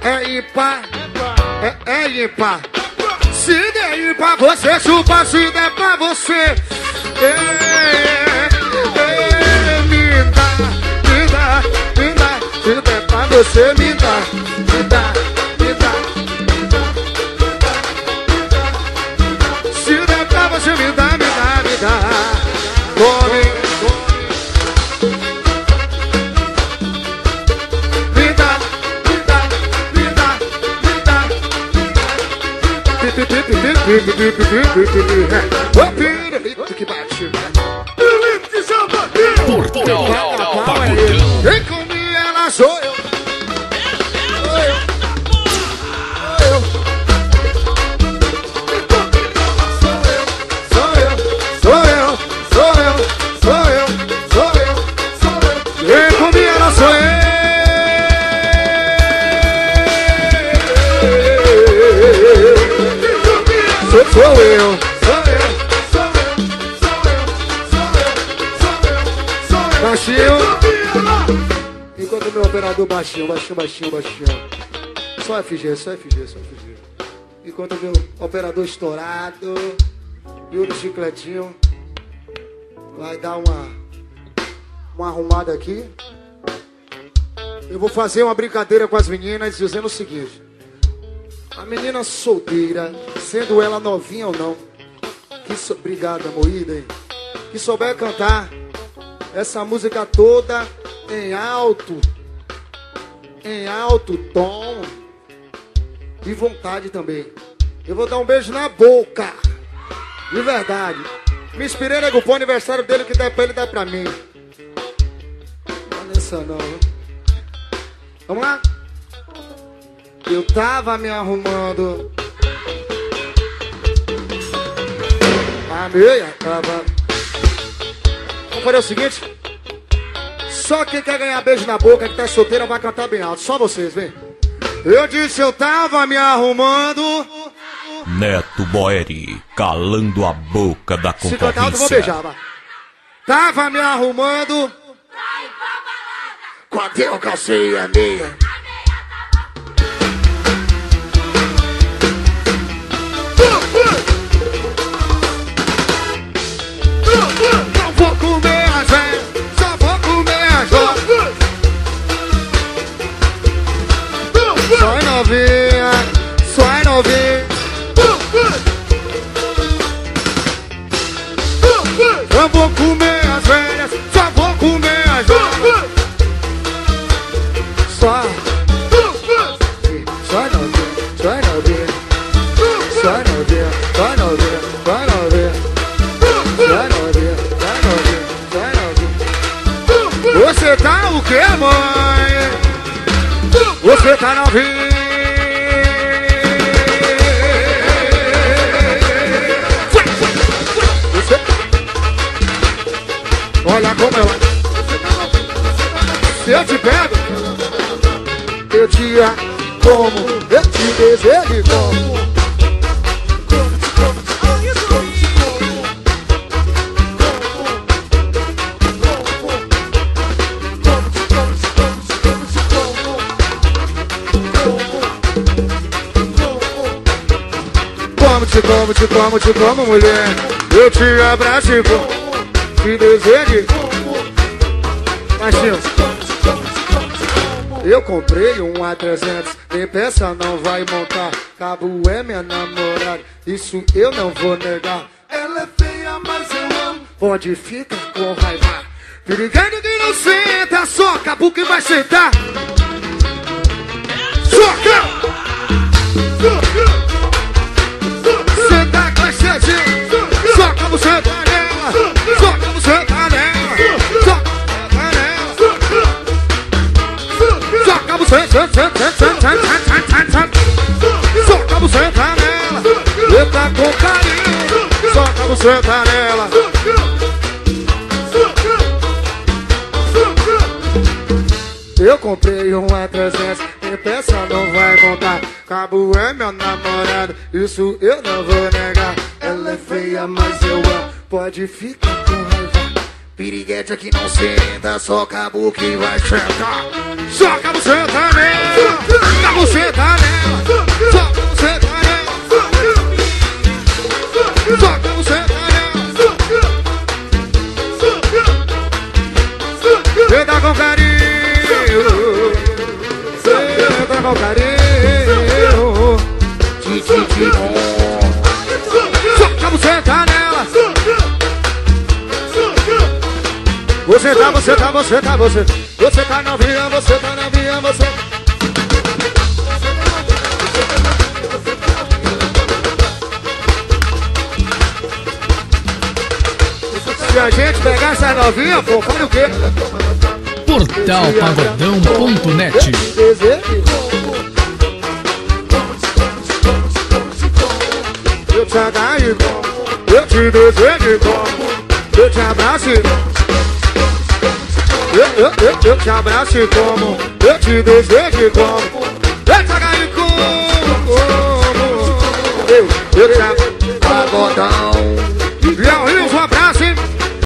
é ímpar, é ímpar. Se der ímpar você chupa, se der pra você. Me dá, me dá, me dá. Se der pra você, me dá, me dá, me dá, me dá. Se der pra você, me dá, me dá, me dá. Come, me dá, me dá, me dá, me dá. O pirulito que bate. Portão Pagodão. Quem come ela sou eu. Baixinho. Enquanto meu operador baixinho. Só FG. Enquanto meu operador estourado e o chicletinho vai dar uma arrumada aqui. Eu vou fazer uma brincadeira com as meninas dizendo o seguinte: a menina solteira, sendo ela novinha ou não, obrigado, moída, hein? Que souber cantar essa música toda em alto tom e vontade também. Eu vou dar um beijo na boca, de verdade. Me inspirei no pro aniversário dele, que der pra ele, dá pra mim. Não é nessa não, né? Vamos lá? Eu tava me arrumando, a meia tava. Vamos fazer o seguinte: só quem quer ganhar beijo na boca, que tá solteira, vai cantar bem alto. Só vocês, vem. Eu disse eu tava me arrumando. Neto Boeri, calando a boca da concorrência. Se cantar alto, eu vou beijar, vai. Tava me arrumando. Quando eu calcei a meia. Não vou comer as velhas, só vou comer as jovens. Só é novinha, só é novinha. Eu vou comer as velhas, só vou comer as jovens. Só é novinha, só é novinha. Só é novinha, só é novinha, só é novinha. Você tá o que, mãe? Você tá novinha. Você... Olha como ela. Se eu te pego, eu te como, eu te desejo como. Te como, mulher. Eu te abraço e como. Te desejo. Baixinho. Eu comprei um A300. Nem peça não vai montar. Cabo é minha namorada. Isso eu não vou negar. Ela é feia, mas eu amo. Pode ficar com raiva. Pirigueiro que não senta. Só cabo que vai sentar. Soca! Senta com esse dedinho. Soca você tá nela. Soca você tá nela. Soca nela. Soca você, soca você tá nela. Eita com carinho. Soca você tá nela. Eu comprei um A300, em peça não vai montar. Cabo é meu namorado, isso eu não vou negar. Ela é feia, mas eu amo, pode ficar com raiva. Piriguete aqui não senta, só cabo que vai sentar. Só cabo senta nela, cabo senta com carinho. Soca a buceta nela. Você tá novinha, você tá novinha, você. Se a gente pegar essa novinha, pô, faz o quê? Portalpagodão.net. Eu te agarro como, eu te desejo como, eu te abraço. Eu te abraço como, eu te desejo como, eu te agarro como, eu te agarro. Pagodão.